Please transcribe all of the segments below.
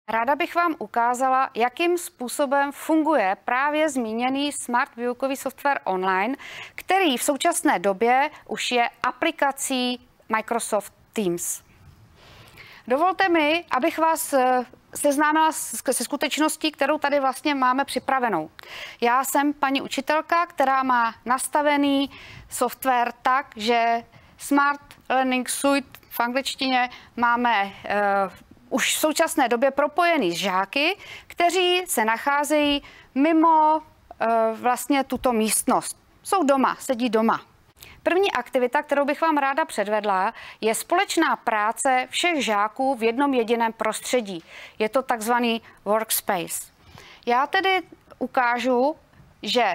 Ráda bych vám ukázala, jakým způsobem funguje právě zmíněný smart výukový software online, který v současné době už je aplikací Microsoft Teams. Dovolte mi, abych vás seznámila se skutečností, kterou tady vlastně máme připravenou. Já jsem paní učitelka, která má nastavený software tak, že Smart Learning Suite v angličtině máme už v současné době propojený s žáky, kteří se nacházejí mimo vlastně tuto místnost. Jsou doma, sedí doma. První aktivita, kterou bych vám ráda předvedla, je společná práce všech žáků v jednom jediném prostředí. Je to takzvaný workspace. Já tedy ukážu, že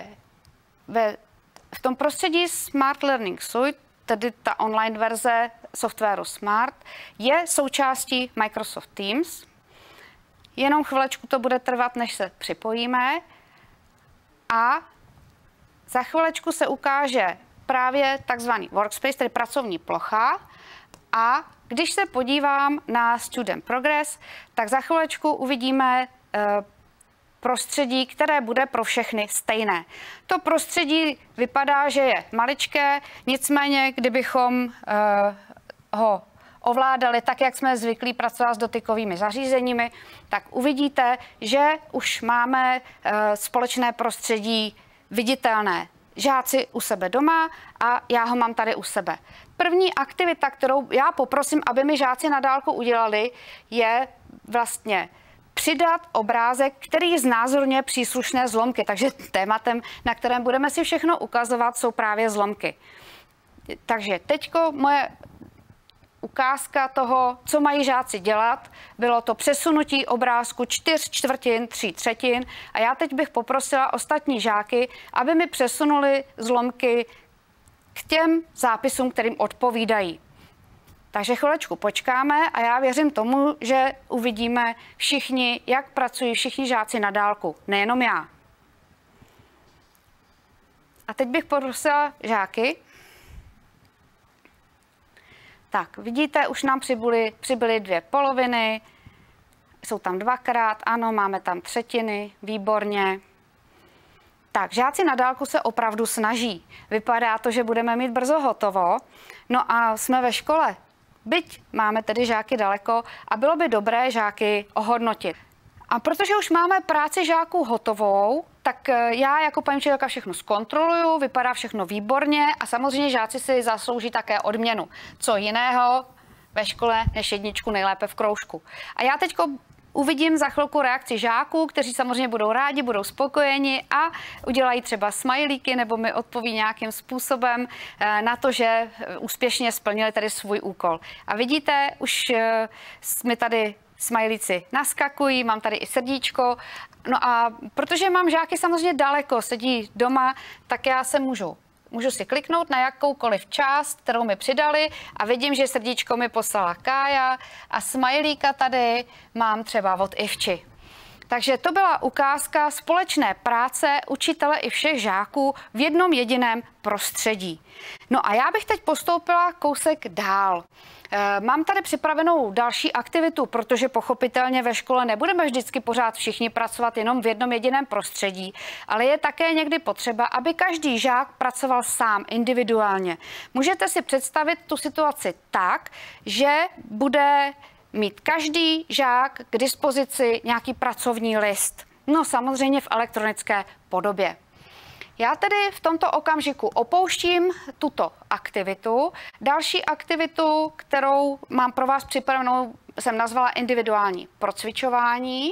v tom prostředí Smart Learning Suite, tedy ta online verze softwaru Smart, je součástí Microsoft Teams. Jenom chvilečku to bude trvat, než se připojíme. A za chvilečku se ukáže právě takzvaný workspace, tedy pracovní plocha. A když se podívám na Student Progress, tak za chvilečku uvidíme prostředí, které bude pro všechny stejné. To prostředí vypadá, že je maličké, nicméně kdybychom ho ovládali tak, jak jsme zvyklí pracovat s dotykovými zařízeními, tak uvidíte, že už máme společné prostředí viditelné. Žáci u sebe doma a já ho mám tady u sebe. První aktivita, kterou já poprosím, aby mi žáci na dálku udělali, je vlastně přidat obrázek, který znázorňuje příslušné zlomky. Takže tématem, na kterém budeme si všechno ukazovat, jsou právě zlomky. Takže teďko moje ukázka toho, co mají žáci dělat, bylo to přesunutí obrázku 4/4, 3/3 a já teď bych poprosila ostatní žáky, aby mi přesunuli zlomky k těm zápisům, kterým odpovídají. Takže chvilečku počkáme a já věřím tomu, že uvidíme všichni, jak pracují všichni žáci na dálku, nejenom já. A teď bych poprosila žáky. Tak, vidíte, už nám přibyly 2 poloviny, jsou tam 2krát, ano, máme tam 1/3, výborně. Tak, žáci na dálku se opravdu snaží. Vypadá to, že budeme mít brzo hotovo. No a jsme ve škole. Byť máme tedy žáky daleko a bylo by dobré žáky ohodnotit. A protože už máme práci žáků hotovou, tak já jako paní učitelka všechno zkontroluju, vypadá všechno výborně a samozřejmě žáci si zaslouží také odměnu. Co jiného ve škole než 1 nejlépe v kroužku. A já teď uvidím za chvilku reakci žáků, kteří samozřejmě budou rádi, budou spokojeni a udělají třeba smajlíky nebo mi odpoví nějakým způsobem na to, že úspěšně splnili tady svůj úkol. A vidíte, už mi tady smajlíci naskakují, mám tady i srdíčko. No a protože mám žáky samozřejmě daleko, sedí doma, tak já se můžu si kliknout na jakoukoliv část, kterou mi přidali a vidím, že srdíčko mi poslala Kája a smajlíka tady mám třeba od Ivči. Takže to byla ukázka společné práce učitele i všech žáků v jednom jediném prostředí. No a já bych teď postoupila kousek dál. Mám tady připravenou další aktivitu, protože pochopitelně ve škole nebudeme vždycky pořád všichni pracovat jenom v jednom jediném prostředí, ale je také někdy potřeba, aby každý žák pracoval sám, individuálně. Můžete si představit tu situaci tak, že bude mít každý žák k dispozici nějaký pracovní list. No samozřejmě v elektronické podobě. Já tedy v tomto okamžiku opouštím tuto aktivitu. Další aktivitu, kterou mám pro vás připravenou, jsem nazvala individuální procvičování.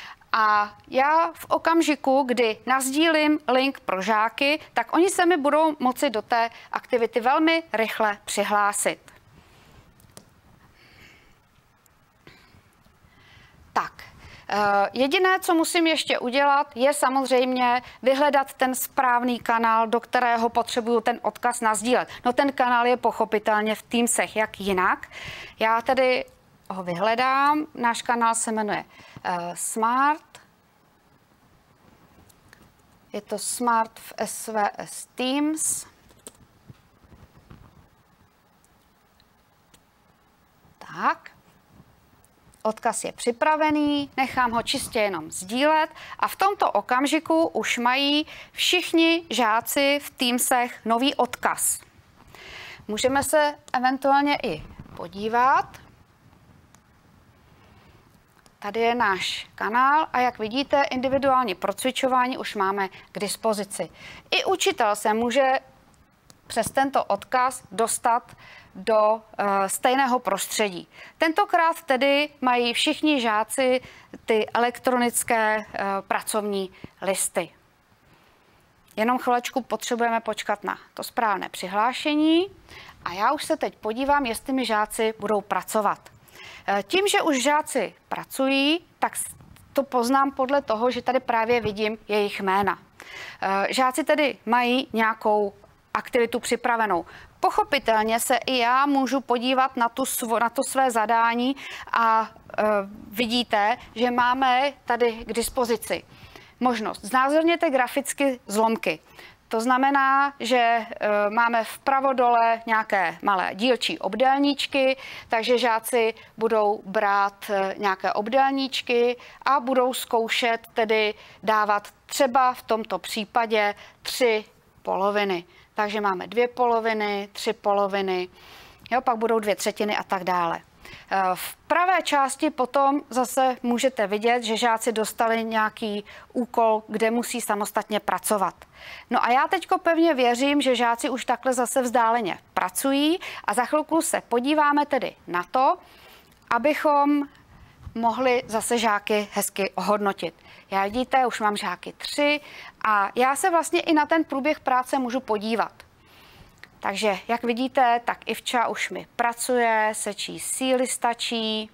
A já v okamžiku, kdy nasdílím link pro žáky, tak oni se mi budou moci do té aktivity velmi rychle přihlásit. Tak. Jediné, co musím ještě udělat, je samozřejmě vyhledat ten správný kanál, do kterého potřebuju ten odkaz nasdílet. No ten kanál je pochopitelně v Teamsech, jak jinak. Já tedy ho vyhledám. Náš kanál se jmenuje Smart. Je to Smart v SVS Teams. Tak. odkaz je připravený, nechám ho čistě jenom sdílet a v tomto okamžiku už mají všichni žáci v Teamsech nový odkaz. Můžeme se eventuálně i podívat. Tady je náš kanál a jak vidíte, individuální procvičování už máme k dispozici. I učitel se může přes tento odkaz dostat do stejného prostředí. Tentokrát tedy mají všichni žáci ty elektronické pracovní listy. Jenom chvilečku potřebujeme počkat na to správné přihlášení a já už se teď podívám, jestli mi žáci budou pracovat. Tím, že už žáci pracují, tak to poznám podle toho, že tady právě vidím jejich jména. Žáci tedy mají nějakou aktivitu připravenou. Pochopitelně se i já můžu podívat na to své zadání a vidíte, že máme tady k dispozici možnost. Znázorněte graficky zlomky. To znamená, že máme vpravo dole nějaké malé dílčí obdélníčky, takže žáci budou brát nějaké obdélníčky a budou zkoušet tedy dávat třeba v tomto případě 3 poloviny. Takže máme 2 poloviny, 3 poloviny, jo, pak budou 2/3 a tak dále. V pravé části potom zase můžete vidět, že žáci dostali nějaký úkol, kde musí samostatně pracovat. No a já teďko pevně věřím, že žáci už takhle zase vzdáleně pracují a za chvilku se podíváme tedy na to, abychom mohli zase žáky hezky ohodnotit. Já vidíte, už mám žáky 3 a já se vlastně i na ten průběh práce můžu podívat. Takže jak vidíte, tak Ivča už mi pracuje, sečí síly stačí.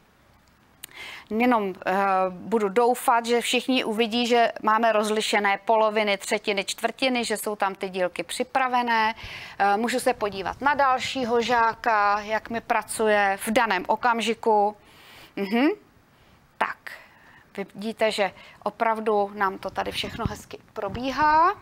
Jenom budu doufat, že všichni uvidí, že máme rozlišené poloviny, třetiny, čtvrtiny, že jsou tam ty dílky připravené. Můžu se podívat na dalšího žáka, jak mi pracuje v daném okamžiku. Tak, vidíte, že opravdu nám to tady všechno hezky probíhá.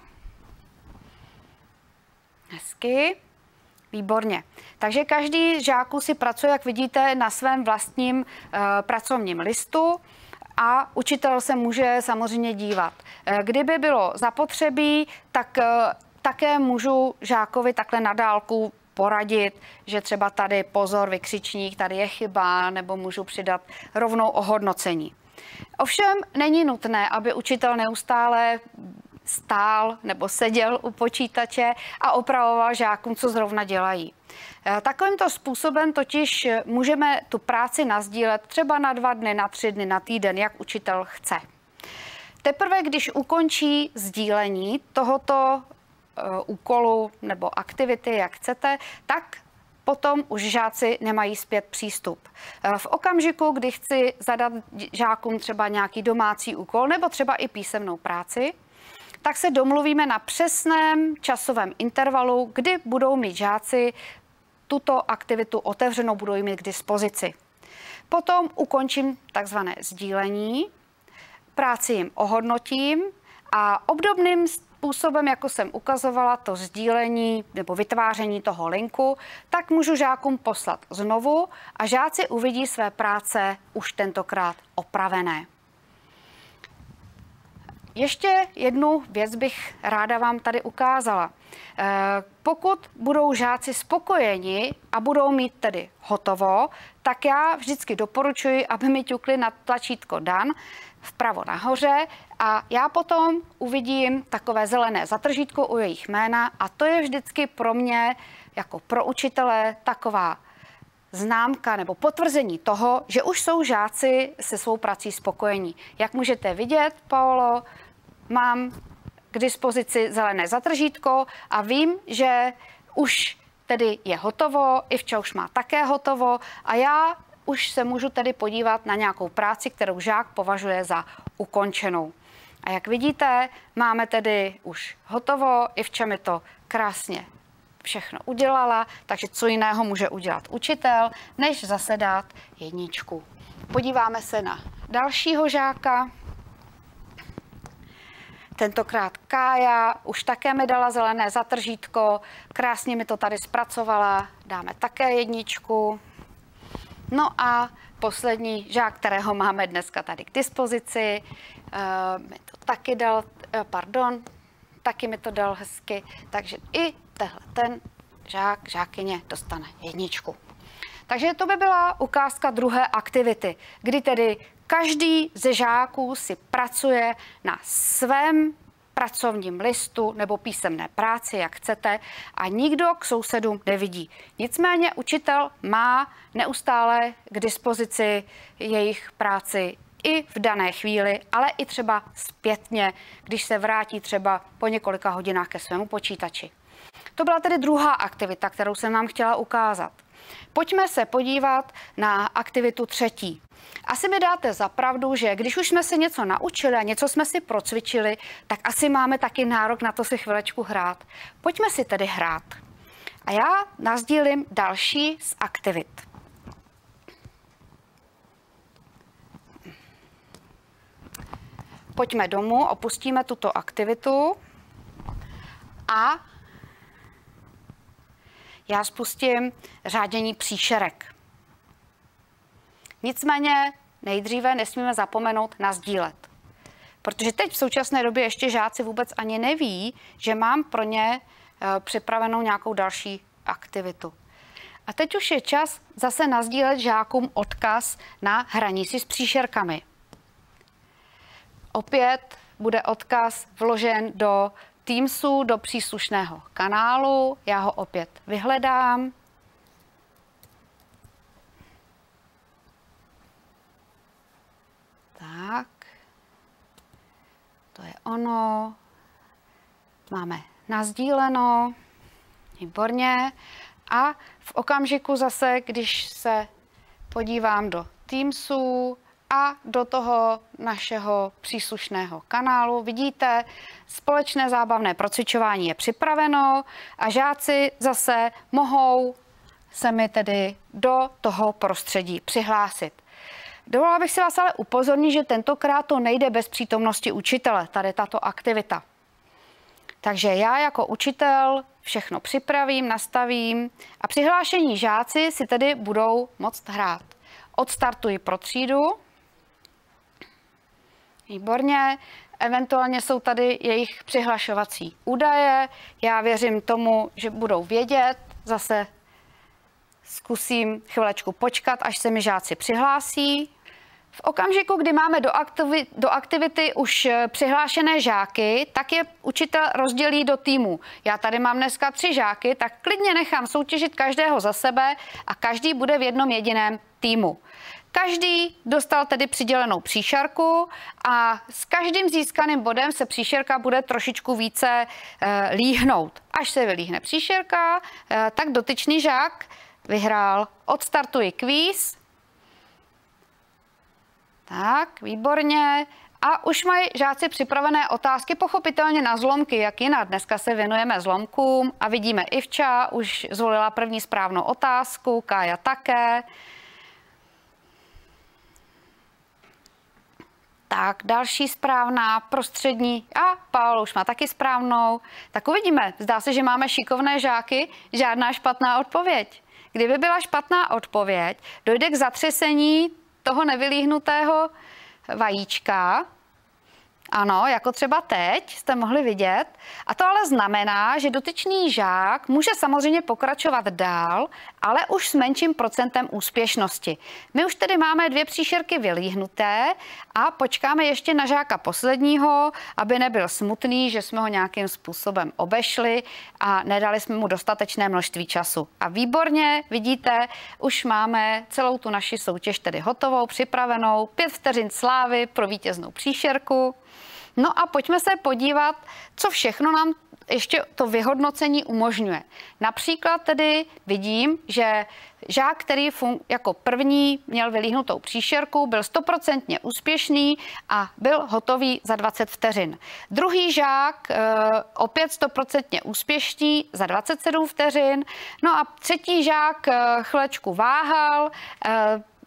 Hezky. Výborně. Takže každý z žáků si pracuje, jak vidíte, na svém vlastním pracovním listu a učitel se může samozřejmě dívat. Kdyby bylo zapotřebí, tak také můžu žákovi takhle na dálku poradit, že třeba tady pozor, vykřičník, tady je chyba, nebo můžu přidat rovnou ohodnocení. Ovšem není nutné, aby učitel neustále stál nebo seděl u počítače a opravoval žákům, co zrovna dělají. Takovýmto způsobem totiž můžeme tu práci nasdílet třeba na 2 dny, na 3 dny, na týden, jak učitel chce. Teprve, když ukončí sdílení tohoto úkolu nebo aktivity, jak chcete, tak potom už žáci nemají zpět přístup. V okamžiku, kdy chci zadat žákům třeba nějaký domácí úkol nebo třeba i písemnou práci, tak se domluvíme na přesném časovém intervalu, kdy budou mít žáci tuto aktivitu otevřenou, budou ji mít k dispozici. Potom ukončím takzvané sdílení, práci jim ohodnotím a obdobným způsobem, jako jsem ukazovala, to sdílení nebo vytváření toho linku, tak můžu žákům poslat znovu a žáci uvidí své práce už tentokrát opravené. Ještě jednu věc bych ráda vám tady ukázala. Pokud budou žáci spokojeni a budou mít tedy hotovo, tak já vždycky doporučuji, aby mi ťukli na tlačítko Done vpravo nahoře a já potom uvidím takové zelené zatržítko u jejich jména a to je vždycky pro mě jako pro učitele taková známka nebo potvrzení toho, že už jsou žáci se svou prací spokojení. Jak můžete vidět, Paolo, mám k dispozici zelené zatržítko a vím, že už tedy je hotovo, Ivča už má také hotovo a já už se můžu tedy podívat na nějakou práci, kterou žák považuje za ukončenou. A jak vidíte, máme tedy už hotovo, Ivča mi to krásně všechno udělala, takže co jiného může udělat učitel, než zase dát 1. Podíváme se na dalšího žáka. Tentokrát Kája už také mi dala zelené zatržítko, krásně mi to tady zpracovala, dáme také 1. No a poslední žák, kterého máme dneska tady k dispozici, mi to taky dal, taky mi to dal hezky, takže i ten žákyně dostane 1. Takže to by byla ukázka druhé aktivity, kdy tedy každý ze žáků si pracuje na svém pracovním listu nebo písemné práci, jak chcete, a nikdo k sousedům nevidí. Nicméně učitel má neustále k dispozici jejich práci i v dané chvíli, ale i třeba zpětně, když se vrátí třeba po několika hodinách ke svému počítači. To byla tedy druhá aktivita, kterou jsem vám chtěla ukázat. Pojďme se podívat na aktivitu třetí. Asi mi dáte za pravdu, že když už jsme se něco naučili a něco jsme si procvičili, tak asi máme taky nárok na to si chvilečku hrát. Pojďme si tedy hrát. A já nasdílím další z aktivit. Pojďme domů, opustíme tuto aktivitu a já spustím řádění příšerek. Nicméně nejdříve nesmíme zapomenout nasdílet. Protože teď v současné době ještě žáci vůbec ani neví, že mám pro ně připravenou nějakou další aktivitu. A teď už je čas zase nasdílet žákům odkaz na hraní si s příšerkami. Opět bude odkaz vložen do Teamsu, do příslušného kanálu. Já ho opět vyhledám. Tak. To je ono. Máme nasdíleno. Výborně. A v okamžiku zase, když se podívám do Teamsu a do toho našeho příslušného kanálu, vidíte, společné zábavné procvičování je připraveno a žáci zase mohou se mi tedy do toho prostředí přihlásit. Dovolila bych si vás ale upozornit, že tentokrát to nejde bez přítomnosti učitele, tady tato aktivita. Takže já jako učitel všechno připravím, nastavím a přihlášení žáci si tedy budou moct hrát. Odstartuji pro třídu. Výborně. Eventuálně jsou tady jejich přihlašovací údaje. Já věřím tomu, že budou vědět. Zase zkusím chvilečku počkat, až se mi žáci přihlásí. V okamžiku, kdy máme do aktivity už přihlášené žáky, tak je učitel rozdělí do týmu. Já tady mám dneska 3 žáky, tak klidně nechám soutěžit každého za sebe a každý bude v jednom jediném týmu. Každý dostal tedy přidělenou příšerku a s každým získaným bodem se příšerka bude trošičku více líhnout. Až se vylíhne příšerka, tak dotyčný žák vyhrál. Odstartuji kvíz. Tak, výborně. A už mají žáci připravené otázky, pochopitelně na zlomky, jak jinak. Dneska se věnujeme zlomkům a vidíme, Ivča už zvolila první správnou otázku, Kája také. Tak, další správná, prostřední a Paolo už má taky správnou. Tak uvidíme, zdá se, že máme šikovné žáky, žádná špatná odpověď. Kdyby byla špatná odpověď, dojde k zatřesení toho nevylíhnutého vajíčka. Ano, jako třeba teď jste mohli vidět. A to ale znamená, že dotyčný žák může samozřejmě pokračovat dál, ale už s menším procentem úspěšnosti. My už tedy máme 2 příšerky vylíhnuté a počkáme ještě na žáka posledního, aby nebyl smutný, že jsme ho nějakým způsobem obešli a nedali jsme mu dostatečné množství času. A výborně, vidíte, už máme celou tu naši soutěž tedy hotovou, připravenou. 5 vteřin slávy pro vítěznou příšerku. No a pojďme se podívat, co všechno nám ještě to vyhodnocení umožňuje. Například tedy vidím, že žák, který jako první měl vylíhnutou příšerku, byl 100% úspěšný a byl hotový za 20 vteřin. Druhý žák opět 100% úspěšný za 27 vteřin. No a třetí žák chvilečku váhal,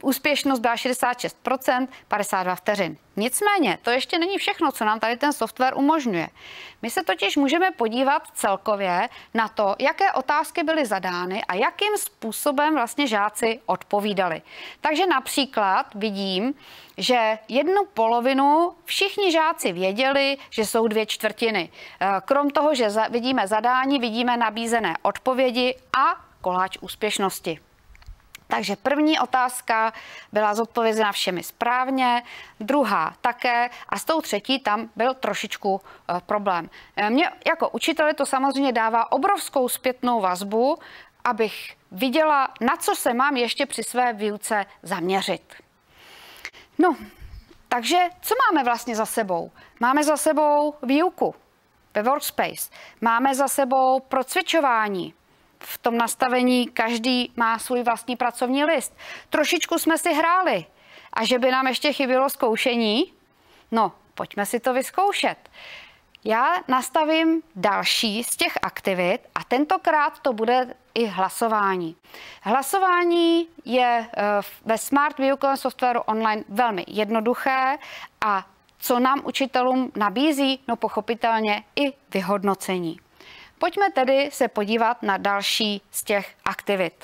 Úspěšnost byla 66%, 52 vteřin. Nicméně, to ještě není všechno, co nám tady ten software umožňuje. My se totiž můžeme podívat celkově na to, jaké otázky byly zadány a jakým způsobem vlastně žáci odpovídali. Takže například vidím, že 1/2 všichni žáci věděli, že jsou 2/4. Krom toho, že vidíme zadání, vidíme nabízené odpovědi a koláč úspěšnosti. Takže první otázka byla zodpovězena všemi správně, druhá také a s tou třetí tam byl trošičku problém. Mně jako učiteli to samozřejmě dává obrovskou zpětnou vazbu, abych viděla, na co se mám ještě při své výuce zaměřit. No, takže co máme vlastně za sebou? Máme za sebou výuku ve Workspace, máme za sebou procvičování. V tom nastavení každý má svůj vlastní pracovní list. Trošičku jsme si hráli. A že by nám ještě chybělo zkoušení? No, pojďme si to vyzkoušet. Já nastavím další z těch aktivit a tentokrát to bude i hlasování. Hlasování je ve Smart výukovém softwaru online velmi jednoduché a co nám učitelům nabízí? No pochopitelně i vyhodnocení. Pojďme tedy se podívat na další z těch aktivit.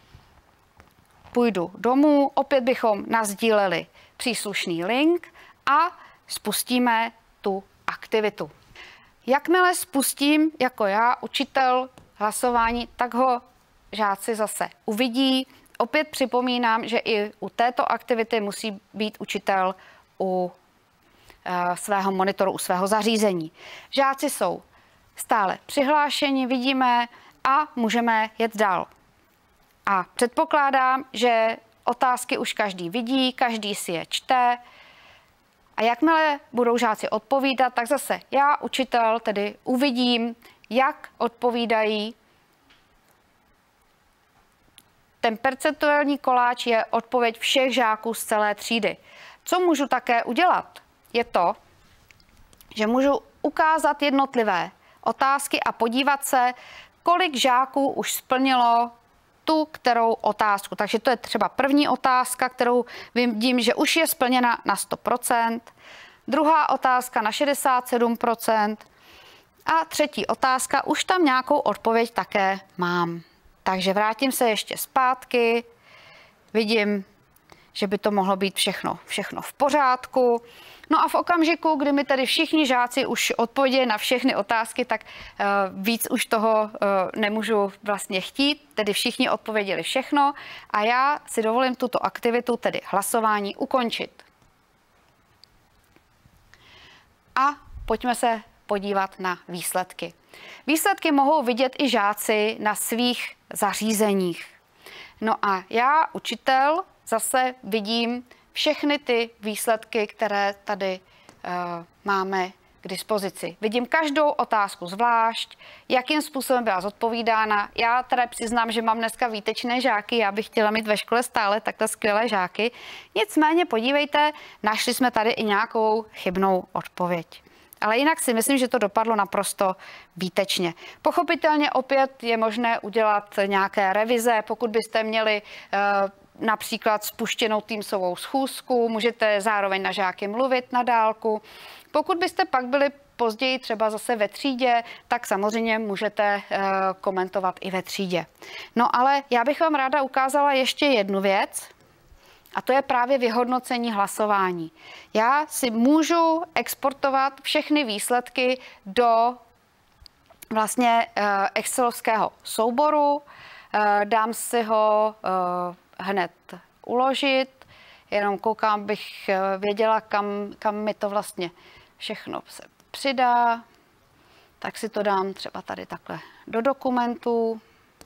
Půjdu domů, opět bychom nasdíleli příslušný link a spustíme tu aktivitu. Jakmile spustím jako já, učitel, hlasování, tak ho žáci zase uvidí. Opět připomínám, že i u této aktivity musí být učitel u svého monitoru, u svého zařízení. Žáci jsou stále přihlášeni, vidíme a můžeme jet dál. A předpokládám, že otázky už každý vidí, každý si je čte a jakmile budou žáci odpovídat, tak zase já, učitel, tedy uvidím, jak odpovídají. Ten percentuální koláč je odpověď všech žáků z celé třídy. Co můžu také udělat, je to, že můžu ukázat jednotlivé otázky a podívat se, kolik žáků už splnilo tu kterou otázku. Takže to je třeba první otázka, kterou vidím, že už je splněna na 100%, druhá otázka na 67% a třetí otázka, už tam nějakou odpověď také mám. Takže vrátím se ještě zpátky, vidím, že by to mohlo být všechno v pořádku. No a v okamžiku, kdy mi tedy všichni žáci už odpověděli na všechny otázky, tak víc už toho nemůžu vlastně chtít, tedy všichni odpověděli všechno a já si dovolím tuto aktivitu, tedy hlasování, ukončit. A pojďme se podívat na výsledky. Výsledky mohou vidět i žáci na svých zařízeních. No a já, učitel, zase vidím všechny ty výsledky, které tady máme k dispozici. Vidím každou otázku zvlášť, jakým způsobem byla zodpovídána. Já teda přiznám, že mám dneska výtečné žáky, já bych chtěla mít ve škole stále takhle skvělé žáky. Nicméně podívejte, našli jsme tady i nějakou chybnou odpověď. Ale jinak si myslím, že to dopadlo naprosto výtečně. Pochopitelně opět je možné udělat nějaké revize, pokud byste měli například spuštěnou Teamsovou schůzku, můžete zároveň na žáky mluvit na dálku. Pokud byste pak byli později třeba zase ve třídě, tak samozřejmě můžete komentovat i ve třídě. No ale já bych vám ráda ukázala ještě jednu věc, a to je právě vyhodnocení hlasování. Já si můžu exportovat všechny výsledky do vlastně excelovského souboru, dám si ho hned uložit, jenom koukám, bych věděla, kam mi to vlastně všechno se přidá, tak si to dám třeba tady takhle do dokumentu.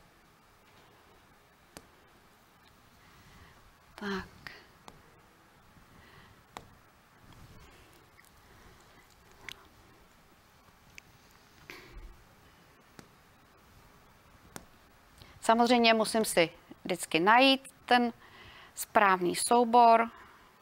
Tak. Samozřejmě musím si vždycky najít ten správný soubor.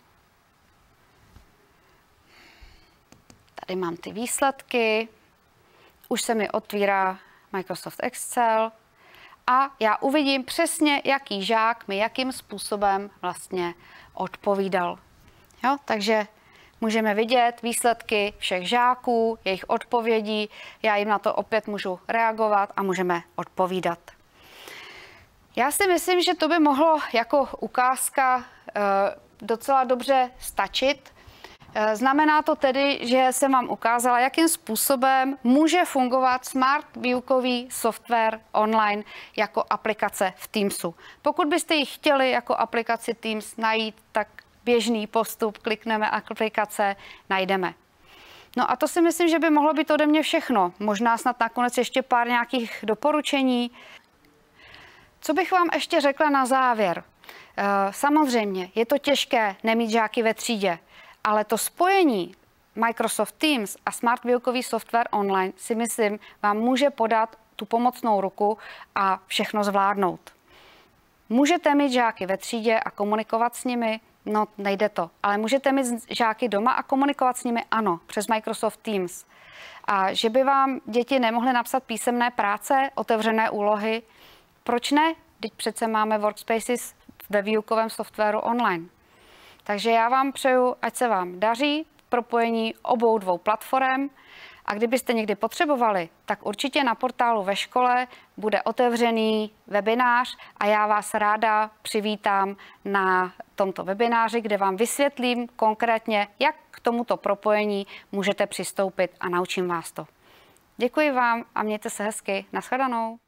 Tady mám ty výsledky. Už se mi otvírá Microsoft Excel a já uvidím přesně, jaký žák mi jakým způsobem vlastně odpovídal. Jo, takže můžeme vidět výsledky všech žáků, jejich odpovědí, já jim na to opět můžu reagovat a můžeme odpovídat. Já si myslím, že to by mohlo jako ukázka docela dobře stačit. Znamená to tedy, že jsem vám ukázala, jakým způsobem může fungovat smart výukový software online jako aplikace v Teamsu. Pokud byste ji chtěli jako aplikaci Teams najít, tak běžný postup, klikneme aplikace, najdeme. No a to si myslím, že by mohlo být ode mě všechno. Možná snad nakonec ještě pár nějakých doporučení. Co bych vám ještě řekla na závěr? Samozřejmě, je to těžké nemít žáky ve třídě, ale to spojení Microsoft Teams a smart výukový software online si myslím vám může podat tu pomocnou ruku a všechno zvládnout. Můžete mít žáky ve třídě a komunikovat s nimi? No, nejde to. Ale můžete mít žáky doma a komunikovat s nimi? Ano, přes Microsoft Teams. A že by vám děti nemohly napsat písemné práce, otevřené úlohy? Proč ne? Teď přece máme workspaces ve výukovém softwaru online. Takže já vám přeju, ať se vám daří propojení obou dvou platform a kdybyste někdy potřebovali, tak určitě na portálu ve škole bude otevřený webinář a já vás ráda přivítám na tomto webináři, kde vám vysvětlím konkrétně, jak k tomuto propojení můžete přistoupit a naučím vás to. Děkuji vám a mějte se hezky. Nashledanou.